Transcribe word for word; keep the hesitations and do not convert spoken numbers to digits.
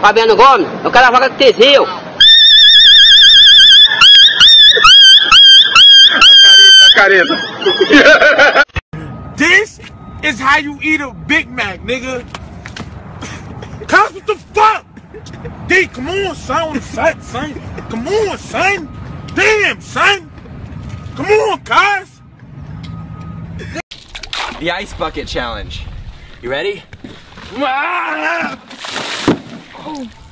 Fabiano Gomes, eu quero a vaga do Teseu. Careta. This is how you eat a Big Mac, nigga. Cuz, what the fuck? D, come on, son, on the set, son. Come on, son. Damn, son. Come on, cuz. The ice bucket challenge. You ready? Ah! Oh.